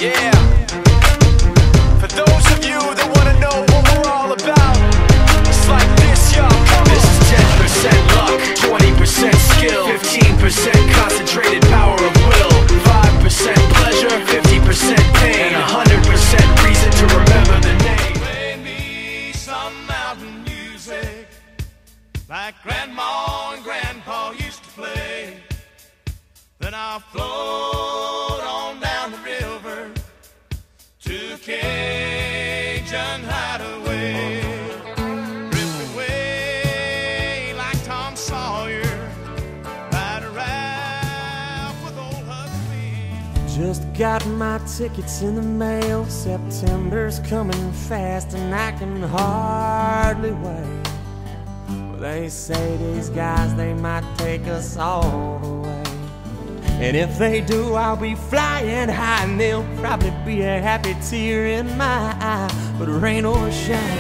Yeah. For those of you that wanna know what we're all about, it's like this, y'all. This is 10% luck, 20% skill, 15% concentrated power of will, 5% pleasure, 50% pain, and 100% reason to remember the name. Play me some mountain music like Grandma and Grandpa used to play. Then I'll float on down the river to Cajun Hideaway, drift away like Tom Sawyer, ride a raft with old Huckabee. Just got my tickets in the mail. September's coming fast and I can hardly wait. Well, they say these guys, they might take us all the way. And if they do, I'll be flying high, and there'll probably be a happy tear in my eye, but rain or shine,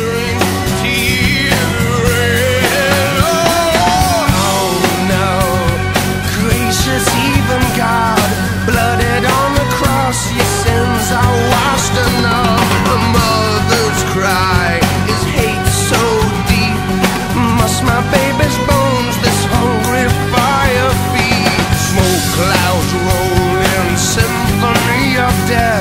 Oh no, gracious even God, blooded on the cross, your sins are washed enough. A mother's cry is hate so deep. Must my baby's bones this hungry fire feed? Smoke clouds roll in symphony of death.